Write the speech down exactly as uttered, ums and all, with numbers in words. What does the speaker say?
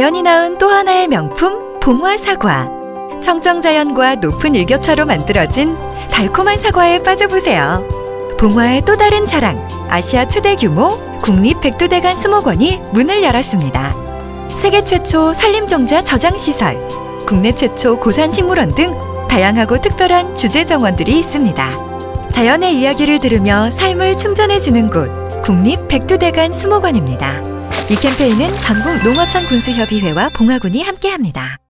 자연이 낳은 또 하나의 명품 봉화 사과. 청정자연과 높은 일교차로 만들어진 달콤한 사과에 빠져보세요. 봉화의 또 다른 자랑, 아시아 최대 규모 국립백두대간 수목원이 문을 열었습니다. 세계 최초 산림종자 저장시설, 국내 최초 고산식물원 등 다양하고 특별한 주제 정원들이 있습니다. 자연의 이야기를 들으며 삶을 충전해주는 곳, 국립백두대간 수목원입니다. 이 캠페인은 전국 농어촌 군수협의회와 봉화군이 함께합니다.